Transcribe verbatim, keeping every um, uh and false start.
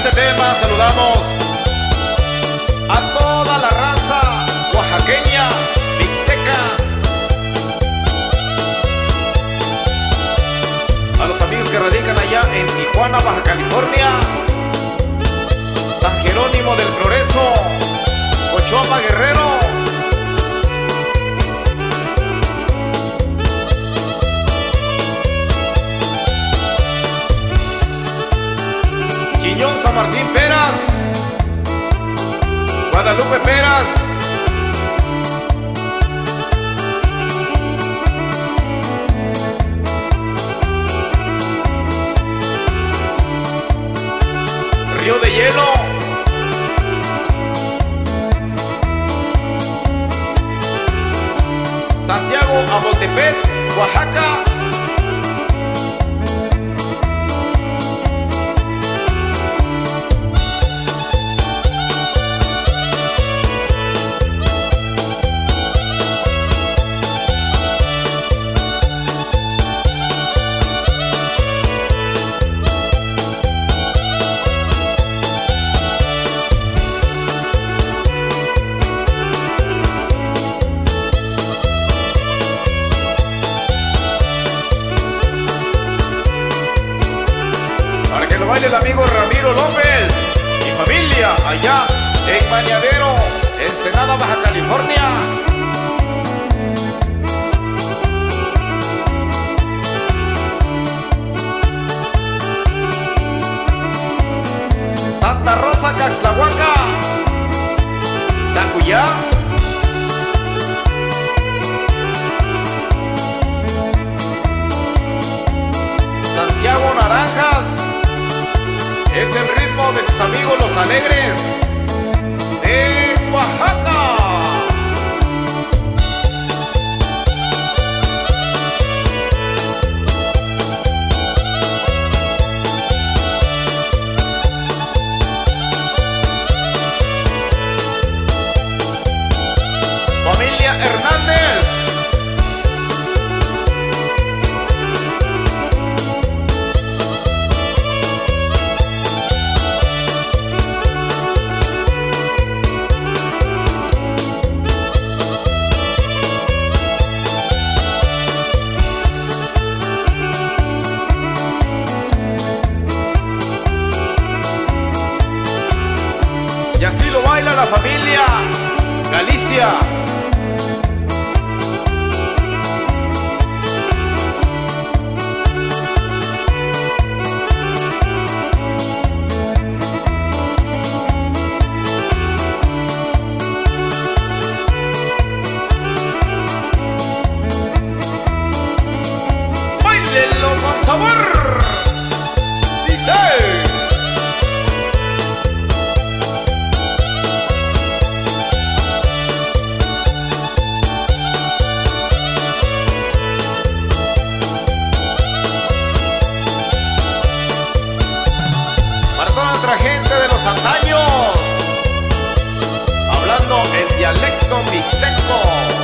ese tema saludamos a toda la raza oaxaqueña, mixteca, a los amigos que radican allá en Tijuana, Baja California, San Jerónimo del Progreso, Ochoapa, Guerrero, Chiñón, San Martín, Peras, Guadalupe, Peras, Río de Hielo, Santiago, Amotepec, Oaxaca, baile el amigo Ramiro López y familia allá en Bañadero, Ensenada, Baja California. Santa Rosa, Caxtlahuaca, Tacuyá, Santiago, Naranjas. Es el ritmo de sus amigos los alegres de Oaxaca. Familia Hernández. Y así lo baila la familia Galicia. ¡Báilenlo con sabor! Dice... Nuestra gente de los antaños, hablando el dialecto mixteco.